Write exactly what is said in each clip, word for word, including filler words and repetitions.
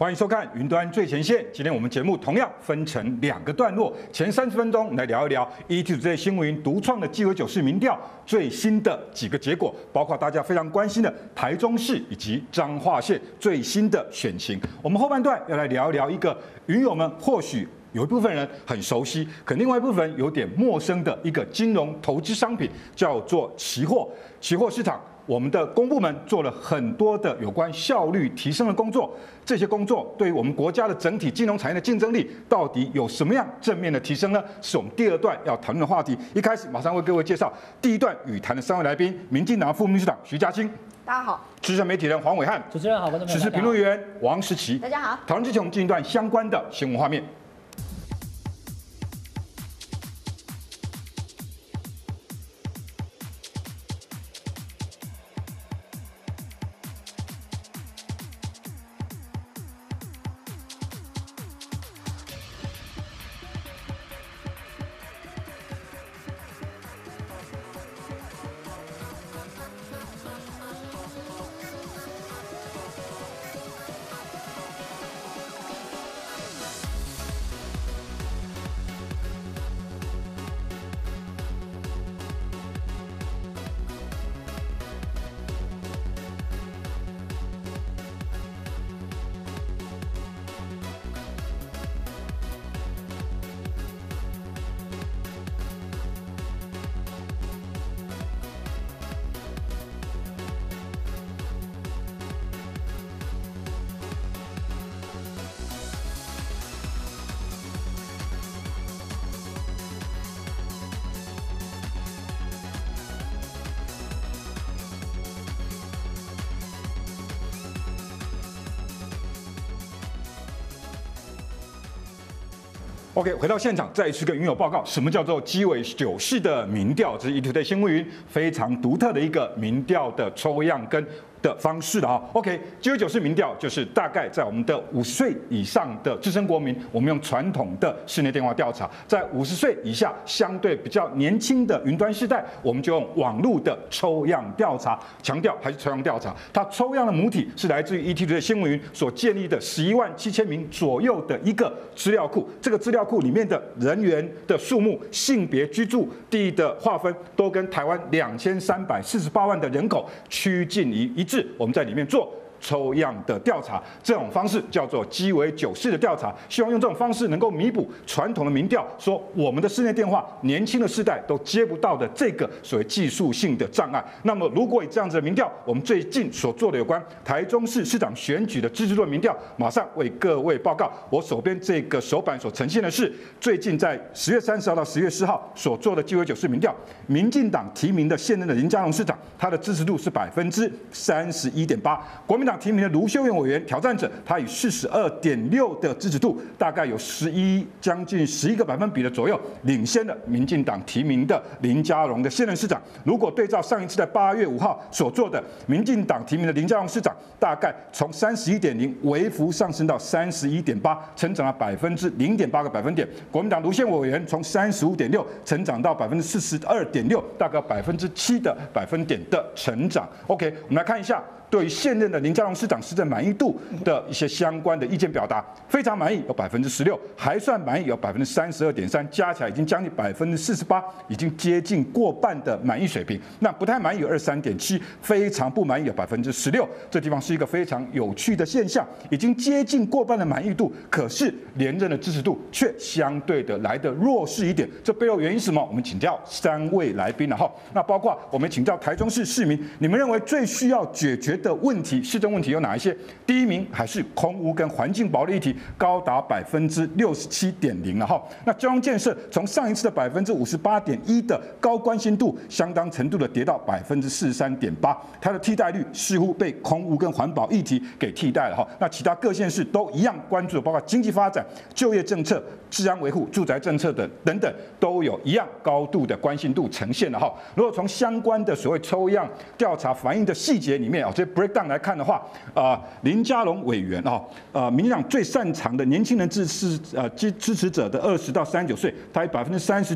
欢迎收看《云端最前线》。今天我们节目同样分成两个段落，前三十分钟来聊一聊 E T Today 新闻云独创的鸡尾酒式民调最新的几个结果，包括大家非常关心的台中市以及彰化县最新的选情。我们后半段要来聊一聊一个云友们或许有一部分人很熟悉，可另外一部分有点陌生的一个金融投资商品，叫做期货。期货市场，我们的公部门做了很多的有关效率提升的工作，这些工作对于我们国家的整体金融产业的竞争力到底有什么样正面的提升呢？是我们第二段要谈论的话题。一开始马上为各位介绍第一段语谈的三位来宾：民进党副秘书长徐嘉欣， 大家好； 资深媒体人黄伟汉， 主持人好； 时事评论员王时齐， 大家好。 讨论之前，我们进一段相关的新闻画面。OK， 回到现场，再一次跟云友报告，什么叫做鸡尾酒式的民调？这是 E T Today 新闻云非常独特的一个民调的抽样跟的方式了哈。OK， 鸡尾酒式民调就是大概在我们的五十岁以上的资深国民，我们用传统的室内电话调查；在五十岁以下，相对比较年轻的云端世代，我们就用网络的抽样调查。强调还是抽样调查，它抽样的母体是来自于 E T Today 新闻云所建立的十一万七千名左右的一个资料库。这个资料库里面的人员的数目、性别、居住地的划分，都跟台湾两千三百四十八万的人口趋近于一致。我们在里面做抽样的调查，这种方式叫做鸡尾酒式的调查，希望用这种方式能够弥补传统的民调说我们的室内电话年轻的世代都接不到的这个所谓技术性的障碍。那么如果以这样子的民调，我们最近所做的有关台中市市长选举的支持度民调，马上为各位报告。我手边这个手板所呈现的是最近在十月三十号到十月四号所做的鸡尾酒式民调，民进党提名的现任的林佳龙市长，他的支持度是百分之三十一点八，国民党提名的卢秀燕委员挑战者，他以四十二点六的支持度，大概有十一将近十一个百分比的左右，领先了民进党提名的林佳龙的现任市长。如果对照上一次在八月五号所做的民进党提名的林佳龙市长，大概从三十一点零微幅上升到三十一点八，成长了百分之零点八个百分点。国民党卢秀燕委员从三十五点六成长到百分之四十二点六，大概百分之七的百分点的成长。OK， 我们来看一下。对于现任的林佳龙市长施政满意度的一些相关的意见表达，非常满意有百分之十六，还算满意有百分之三十二点三，加起来已经将近百分之四十八，已经接近过半的满意水平。那不太满意有二十三点七，非常不满意有百分之十六。这地方是一个非常有趣的现象，已经接近过半的满意度，可是连任的支持度却相对的来的弱势一点。这背后原因是什么？我们请教三位来宾了哈。那包括我们请教台中市市民，你们认为最需要解决的问题，市政问题有哪一些？第一名还是空污跟环境保护议题，高达百分之六十七点零了哈。那交通建设从上一次的百分之五十八点一的高关心度，相当程度的跌到百分之四十三点八，它的替代率似乎被空污跟环保议题给替代了哈。那其他各县市都一样关注，包括经济发展、就业政策、治安维护、住宅政策等等等，都有一样高度的关心度呈现了哈。如果从相关的所谓抽样调查反映的细节里面啊，这 breakdown 来看的话，啊，林佳龙委员啊，呃，民进党最擅长的年轻人支持呃支支持者的二十到三十九岁，他以百分之三十九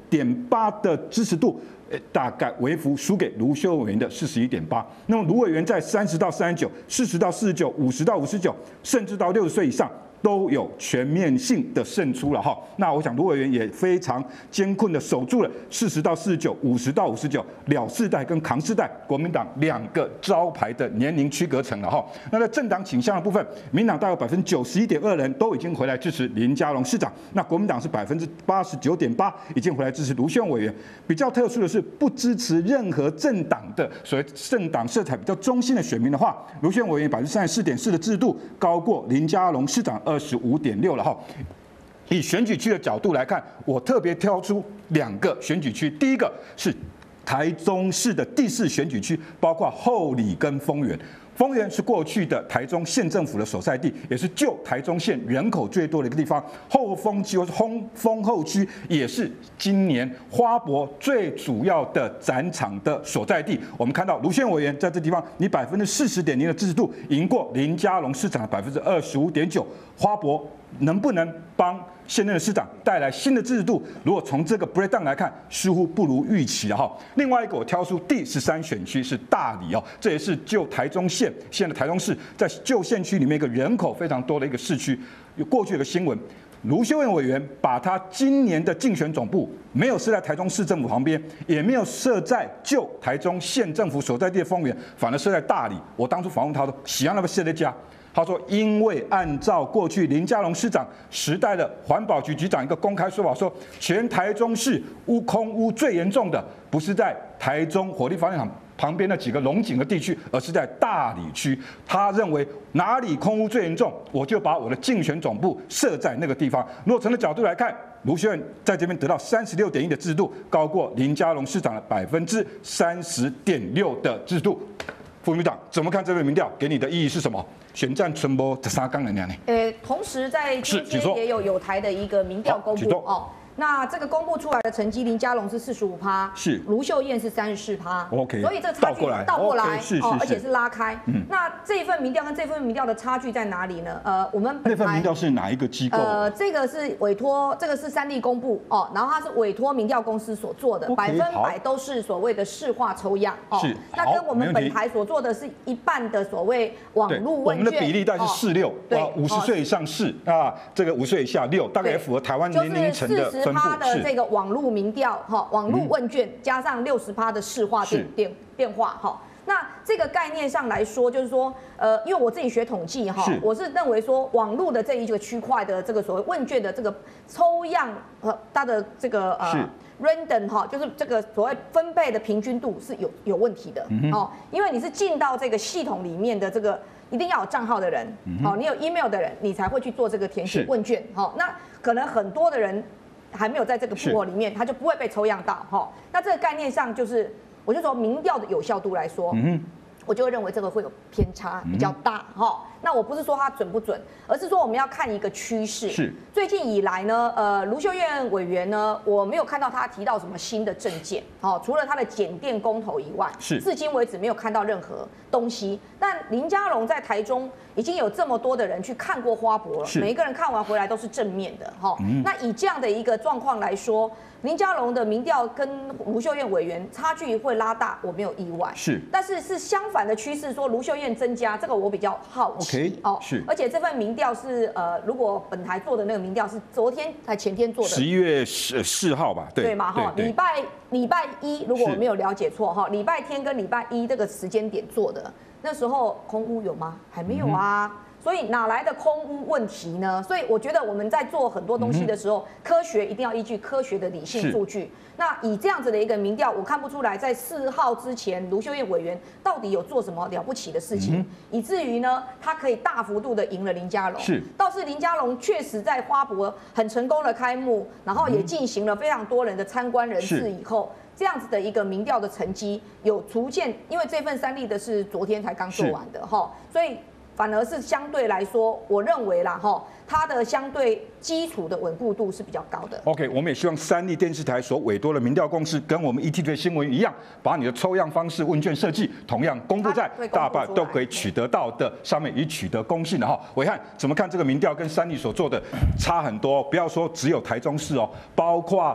点八的支持度。呃，大概微幅输给卢秀委员的四十一点八。那么卢委员在三十到三十九、四十到四十九、五十到五十九，甚至到六十岁以上，都有全面性的胜出了哈。那我想卢委员也非常艰困的守住了四十到四十九、五十到五十九了世代跟扛世代国民党两个招牌的年龄区隔层了哈。那在政党倾向的部分，民党大概百分之九十一点二人都已经回来支持林佳龙市长，那国民党是百分之八十九点八已经回来支持卢秀燕委员。比较特殊的是，不支持任何政党的所谓政党色彩比较中性的选民的话，卢秀燕委员百分之三十四点四的支持度高过林佳龙市长二十五点六了哈。以选举区的角度来看，我特别挑出两个选举区，第一个是台中市的第四选举区，包括后里跟丰原。丰原是过去的台中县政府的所在地，也是旧台中县人口最多的一个地方。后丰区或是丰丰后区也是今年花博最主要的展场的所在地。我们看到卢县委员在这地方，你百分之四十点零的支持度，赢过林佳龙市长的百分之二十五点九。花博能不能帮现任的市长带来新的制度？如果从这个 breakdown 来看，似乎不如预期了哈。另外一个我挑出第十三选区是大里哦，这也是旧台中县现在的台中市在旧县区里面一个人口非常多的一个市区。有过去有个新闻，卢秀燕委员把他今年的竞选总部没有设在台中市政府旁边，也没有设在旧台中县政府所在地的丰原，反而设在大里。我当初访问他说，喜欢那个设在家。他说：“因为按照过去林佳龙市长时代的环保局局长一个公开说法，说全台中市污空污最严重的不是在台中火力发电厂旁边的几个龙井的地区，而是在大里区。他认为哪里空污最严重，我就把我的竞选总部设在那个地方。如果从这角度来看，卢秀燕在这边得到三十六点一的支持度，高过林佳龙市长的百分之三十点六的支持度。”副秘书长怎么看这份民调？给你的意义是什么？选战存播这三杠人呢？ 呃，同时在今天也有友台的一个民调公布哦。那这个公布出来的成绩，林佳龙是四十五趴， 是卢秀燕是三十四趴 ，OK， 所以这差距倒过来， 是是哦，而且是拉开。嗯，那这份民调跟这份民调的差距在哪里呢？呃，我们那份民调是哪一个机构？ 呃，这个是委托，这个是三立公布哦，然后它是委托民调公司所做的，百分百都是所谓的市话抽样哦。 是， 那跟我们本台所做的是一半的所谓网络问卷， 我们的比例大概是四六，对，五十岁以上四啊，这个五岁以下六，大概也符合台湾年龄层的分布。 的这个网络民调哈，网络问卷加上六十趴的市话变变变化哈。那这个概念上来说，就是说，呃，因为我自己学统计哈，我是认为说，网络的这一个区块的这个所谓问卷的这个抽样和它的这个呃 random 哈，就是这个所谓分配的平均度是有有问题的哦，因为你是进到这个系统里面的这个一定要有账号的人，哦，你有 email 的人，你才会去做这个填写问卷，好，那可能很多的人还没有在这个部落里面，他就不会被抽样到哈。那这个概念上就是，我就说民调的有效度来说，嗯、我就会认为这个会有偏差比较大哈。嗯、那我不是说它准不准，而是说我们要看一个趋势。是最近以来呢，呃，卢秀燕委员呢，我没有看到他提到什么新的政见，哦，除了他的检电公投以外，是至今为止没有看到任何东西。但林佳龙在台中已经有这么多的人去看过花博了，每一个人看完回来都是正面的哈。嗯、那以这样的一个状况来说，林佳龙的民调跟卢秀燕委员差距会拉大，我没有意外。是，但是是相反的趋势，说卢秀燕增加，这个我比较好奇。Okay, 哦，是。而且这份民调是呃，如果本台做的那个民调是昨天还前天做的， 十一月十四号吧？对， 对嘛哈，礼拜礼拜一，如果我没有了解错哈，礼拜天跟礼拜一这个时间点做的，那时候空污有吗？还没有啊。嗯，所以哪来的空污问题呢？所以我觉得我们在做很多东西的时候，科学一定要依据科学的理性数据。那以这样子的一个民调，我看不出来在四号之前，卢秀燕委员到底有做什么了不起的事情，以至于呢，他可以大幅度的赢了林佳龙。是，倒是林佳龙确实在花博很成功的开幕，然后也进行了非常多人的参观人次以后。这样子的一个民调的成绩有逐渐，因为这份三立的是昨天才刚做完的哈，所以反而是相对来说，我认为啦哈，它的相对基础的稳固度是比较高的。 OK， 我们也希望三立电视台所委托的民调公司跟我们 E T V 新闻一样，把你的抽样方式、问卷设计同样公布在大半都可以取得到的上面，以取得公信的哈。伟汉怎么看这个民调跟三立所做的差很多？不要说只有台中市哦，包括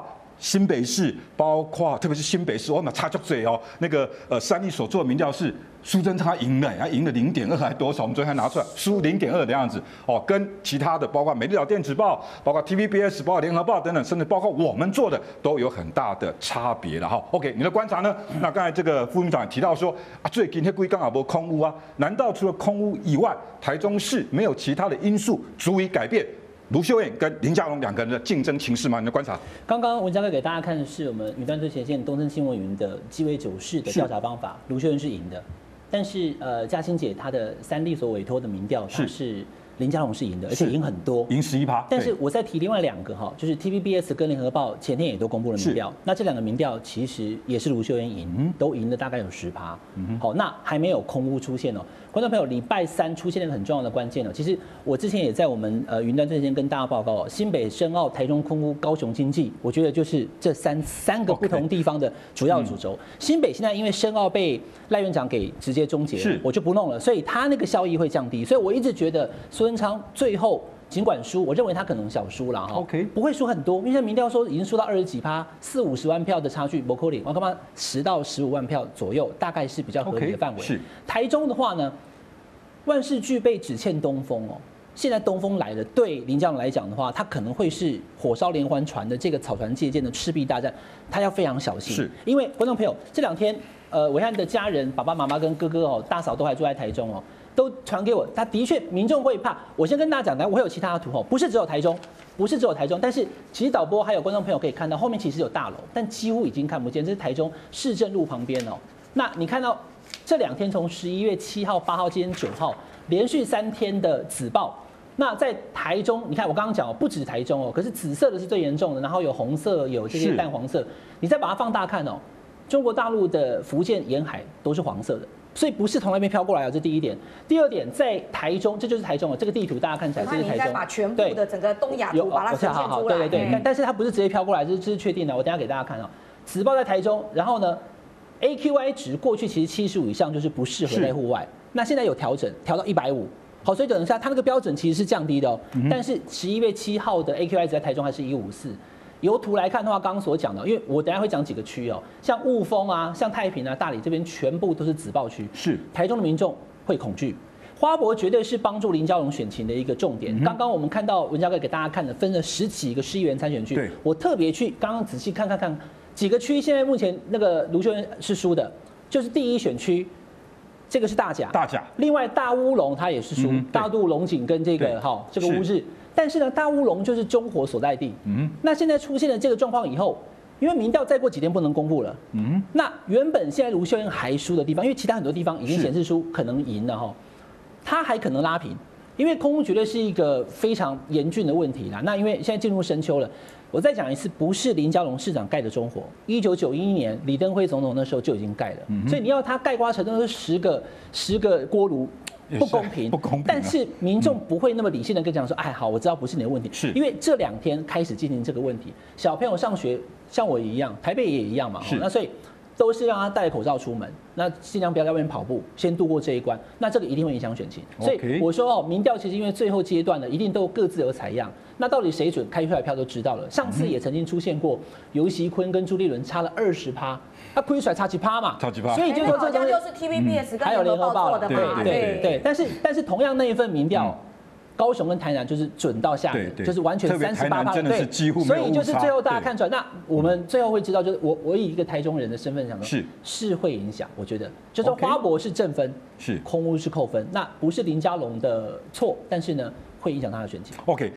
新北市，包括特别是新北市，我们差足嘴哦。那个呃，三立所做的民调是苏贞昌赢了，他赢了零点二还多少？我们昨天还拿出来，输零点二的样子哦。跟其他的，包括美丽岛电子报、包括 T V B S、包括联合报等等，甚至包括我们做的，都有很大的差别了哈。OK， 你的观察呢？那刚才这个副秘书长提到说啊，最近那规刚好不空污啊？难道除了空污以外，台中市没有其他的因素足以改变卢秀燕跟林佳龙两个人的竞争情势吗？你的观察？ 刚刚文章哥给大家看的是我们云端最前线东森新闻云的鸡尾酒式的调查方法，卢秀燕是赢的，但是呃，嘉欣姐她的三立所委托的民调，她是林佳龙是赢的，而且赢很多， 赢十一趴。 但是我再提另外两个哈，就是 T V B S 跟联合报前天也都公布了民调，那这两个民调其实也是卢秀燕赢，嗯、都赢了大概有十趴。嗯、好，那还没有空污出现哦。观众朋友，礼拜三出现了一个很重要的关键哦。其实我之前也在我们呃云端最前线跟大家报告哦，新北、深澳、台中空污、高雄经济，我觉得就是这三三个不同地方的主要主轴。Okay. 嗯、新北现在因为深澳被赖院长给直接终结了，我就不弄了，所以他那个效益会降低。所以我一直觉得苏贞昌最后尽管输，我认为他可能小输了哈 ，OK， 不会输很多，因为现在民调说已经输到二十几趴，四五十万票的差距，不可能，我干嘛十到十五万票左右，大概是比较合理的范围。Okay, 是台中的话呢，万事俱备，只欠东风哦。现在东风来了，对林佳龙来讲的话，他可能会是火烧连环船的这个草船借箭的赤壁大战，他要非常小心。是，因为观众朋友这两天，呃，伟汉的家人爸爸妈妈跟哥哥哦，大嫂都还住在台中哦。都传给我，他的确民众会怕。我先跟大家讲，来，我会有其他的图哦，不是只有台中，不是只有台中，但是其实导播还有观众朋友可以看到，后面其实有大楼，但几乎已经看不见。这是台中市政路旁边哦。那你看到这两天从十一月七号、八号、今天九号连续三天的紫爆。那在台中，你看我刚刚讲哦，不止台中哦，可是紫色的是最严重的，然后有红色，有这些淡黄色。你再把它放大看哦，中国大陆的福建沿海都是黄色的。所以不是从那边飘过来啊，这第一点。第二点，在台中，这就是台中了。这个地图大家看起来，这是台中。 那你应该把全部的整个东亚图把它呈现出来。 对对对，但是它不是直接飘过来，这是确定的。我等下给大家看啊。此报在台中，然后呢 ，A Q I 值过去其实七十五以上就是不适合在户外，那现在有调整，调到一百五。好，所以等一下，它那个标准其实是降低的哦。嗯、但是十一月七号的 A Q I 值在台中还是一五四。由图来看的话，刚刚所讲的，因为我等一下会讲几个区哦，像雾峰啊、像太平啊、大理这边全部都是紫爆区，是台中的民众会恐惧。花博绝对是帮助林佳龙选情的一个重点。刚刚、嗯、我们看到文佳哥给大家看的，分了十几个市议员参选区，我特别去刚刚仔细看看看几个区，现在目前那个卢秀燕是输的，就是第一选区。这个是大甲， 大甲。另外大乌龙它也是输，嗯、大肚龙井跟这个哈这个乌日。但是呢，大乌龙就是中火所在地。嗯，那现在出现了这个状况以后，因为民调再过几天不能公布了。嗯，那原本现在卢秀燕还输的地方，因为其他很多地方已经显示出可能赢了哈，它还可能拉平，因为空污绝对是一个非常严峻的问题啦。那因为现在进入深秋了，我再讲一次，不是林佳龙市长盖的中火，一九九一年李登辉总统那时候就已经盖了，嗯、所以你要他盖瓜城都是十个十个锅炉。不公平， 不公平。 但是民众不会那么理性的跟讲说，哎，好，我知道不是你的问题，是因为这两天开始进行这个问题。小朋友上学，像我一样，台北也一样嘛，那所以都是让他戴口罩出门，那尽量不要在外面跑步，先度过这一关。那这个一定会影响选情。所以我说哦，民调其实因为最后阶段呢，一定都各自有采样。那到底谁准，开出来票都知道了。上次也曾经出现过，游锡堃跟朱立伦差了二十趴。他亏出来差几趴嘛， 差几趴， 所以就说这东西就是 T V B S 跟联合报做的嘛， 对对对。但是但是同样那一份民调，高雄跟台南就是准到下面，就是完全三十八趴，对，所以就是最后大家看出来，那我们最后会知道，就是我我以一个台中人的身份讲说，是是会影响，我觉得就是花博是正分，是空污是扣分，那不是林佳龙的错，但是呢会影响他的选情。 OK。